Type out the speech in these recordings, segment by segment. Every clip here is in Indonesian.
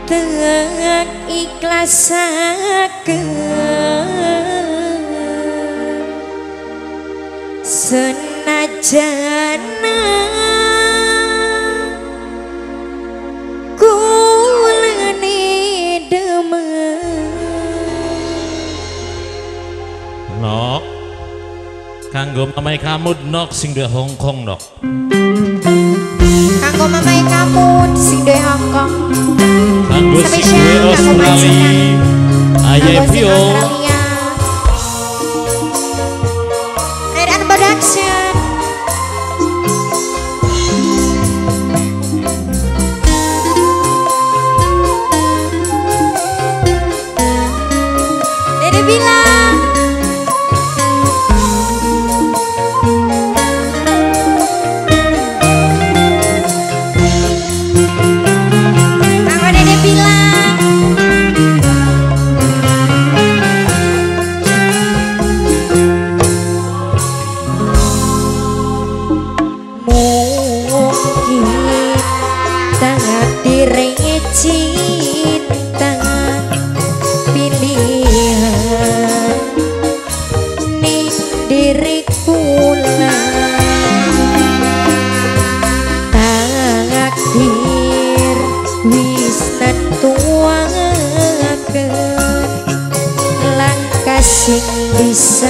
Tengah ikhlasakeun senajana kulani demen. Nok kanggo mamai kamu nok sing duwe Hongkong nok. Kanggo mamai kamu sing duwe Hongkong. Kanggo sing duwe Australia. Ayah Pio. Redan Production. Dede bilang cinta pilihan ning diriku takdir wis nentuakeun langkah sing bisa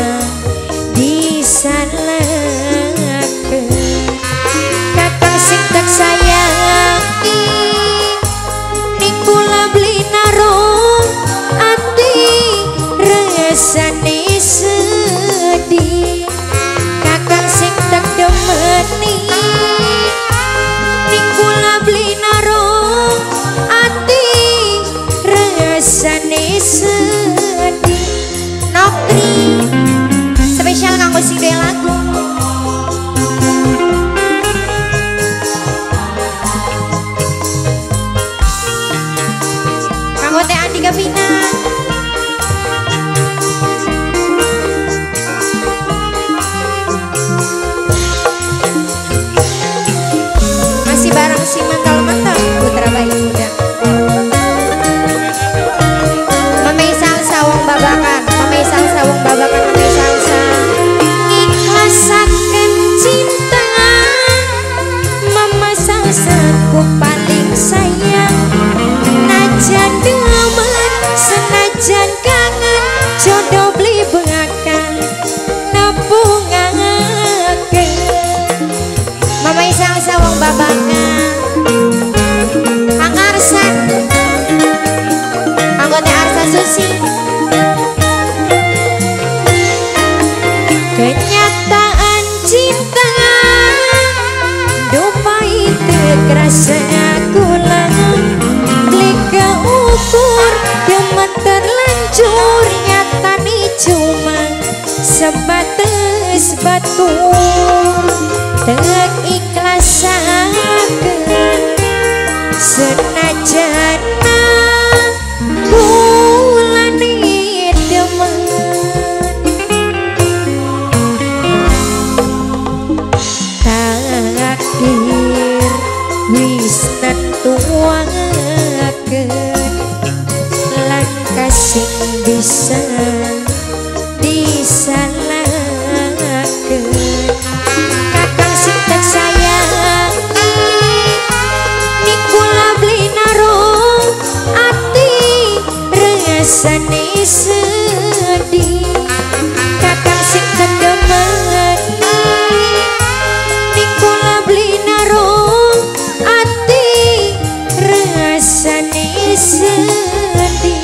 disalahkeun kakang sing tak sayangi rasane sedih kakang sing tak demeni ning kula beli naro ati rasane sedih. Nokri spesial kanggo sing duwe lagu. Kanggo Teh Andi Gavina. Si mantal-mantal putra bayi muda Mamai salsa wong babakan Mamai salsa wong babakan Mamai salsa ikhlasaken cinta Mama salsa ku paling sayang najan demen senajan kangen jodoh beli bengakan nabungaken Mamai salsa wong babakan Susi. Kenyataan cinta dupai terkerasa kula lika ukur demen terlanjur nyatani cuma sebatas batur tengah ikhlasakeun senajan wis nentuakeun langkah sing bisa disalahkeun kakang sing tak sayangi ning kula beli naro ati rasane sedih kakang sing kedemen ning kula beli naro rasane sedih.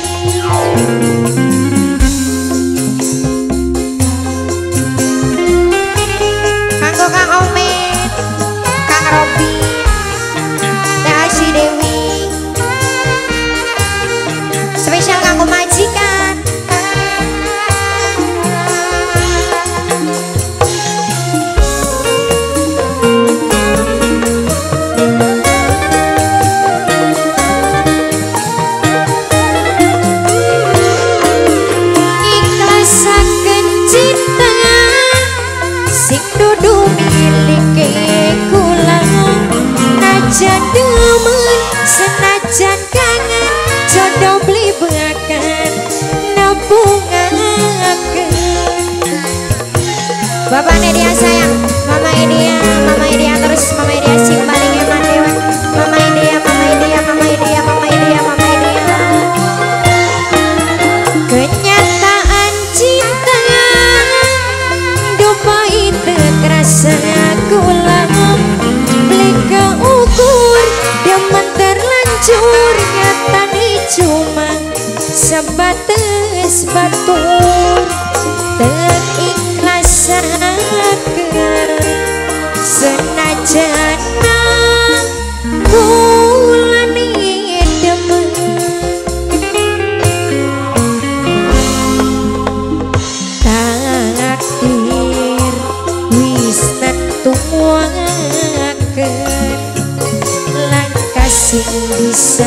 Kanggo Kang Omet, Kang Robi, Teh Asy Dewi, spesial kanggo majikan. Sing dudu milike kula nampungaken. Bapak Nedia sayang, Mama Edia terus Mama Edia sing paling eman dewa. Mama Edia, Mama Edia, Mama Edia, Mama Edia, Mama Edia. Kenyataan cinta dupa itu kerasa kula beli keukur demen terlanjur nyatani cuma sebatas batur teriklasakan senajan kula ni demen takdir wis nentuaken lan kasih bisa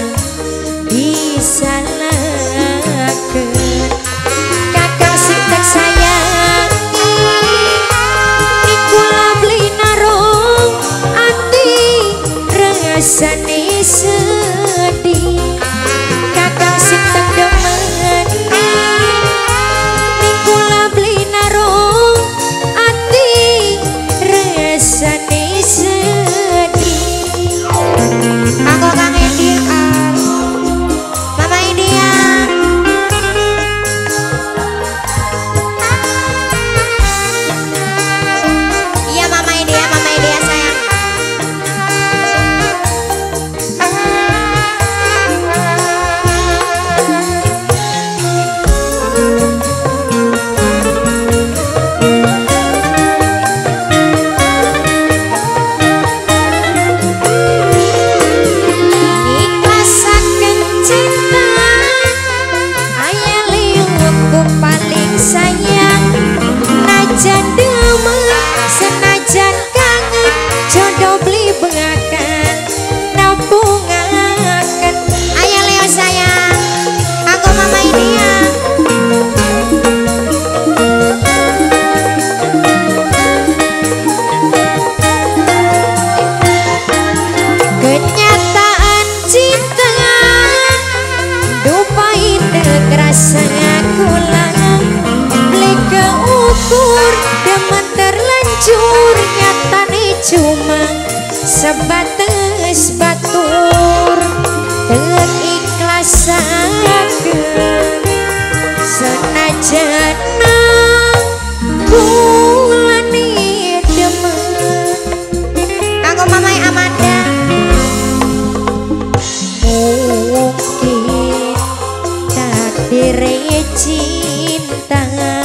disalaken kakang sing tak sayangi nikula beli narung ati rasane sedih kakang sing tak demeni nikula beli narung ati rasane sedih. Aku Kang Edia, Mama Edia. Iya Mama Edia sayang. Ikhlasaken cinta aya liungku paling sayang najan demen senajan kangen jodoh beli bengakan nampungaken aya Leo sayang aku Mama Edia. Kenyataan cinta dupa itu kerasa kula beli keukur demen terlanjur nyatane cuma sebatas batur teriklasaken senajan kula ni demen. Aku Mama Amanda. Mungkin takdir cinta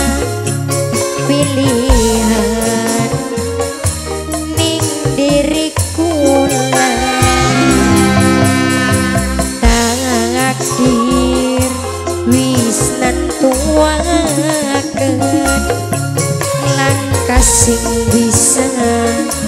pilihan ning diriku takdir wis nentuaken lan kasih bisa